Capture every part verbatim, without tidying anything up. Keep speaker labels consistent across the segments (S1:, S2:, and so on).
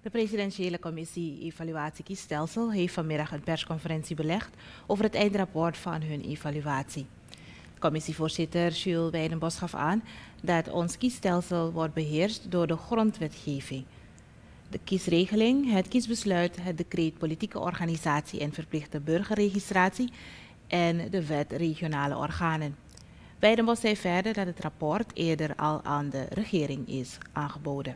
S1: De presidentiële commissie Evaluatie Kiesstelsel heeft vanmiddag een persconferentie belegd over het eindrapport van hun evaluatie. Commissievoorzitter Jules Wijdenbos gaf aan dat ons kiesstelsel wordt beheerst door de grondwetgeving. De kiesregeling, het kiesbesluit, het decreet politieke organisatie en verplichte burgerregistratie en de wet regionale organen. Wijdenbos zei verder dat het rapport eerder al aan de regering is aangeboden.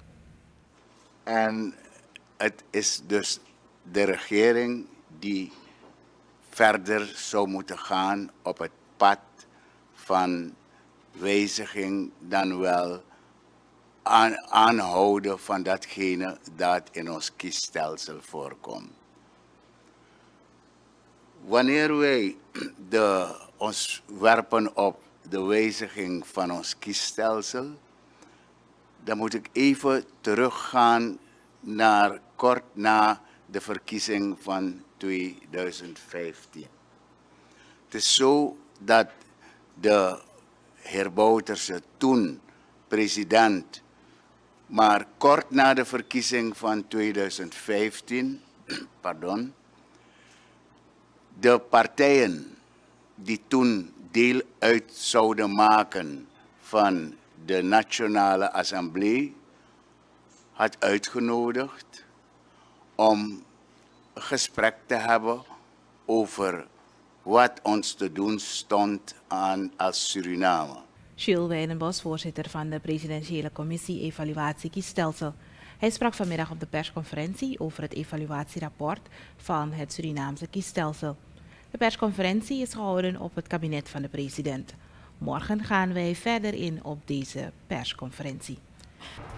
S2: En het is dus de regering die verder zou moeten gaan op het pad van wijziging dan wel aan, aanhouden van datgene dat in ons kiesstelsel voorkomt. Wanneer wij de, ons werpen op de wijziging van ons kiesstelsel, dan moet ik even teruggaan naar kort na de verkiezing van tweeduizend vijftien. Het is zo dat de heer Bouterse, toen president, maar kort na de verkiezing van tweeduizend vijftien, pardon, de partijen die toen deel uit zouden maken van de Nationale Assemblée had uitgenodigd om een gesprek te hebben over wat ons te doen stond aan als Suriname.
S1: Jules Wijdenbos, voorzitter van de presidentiële commissie Evaluatie Kiesstelsel. Hij sprak vanmiddag op de persconferentie over het evaluatierapport van het Surinaamse kiesstelsel. De persconferentie is gehouden op het kabinet van de president. Morgen gaan wij verder in op deze persconferentie.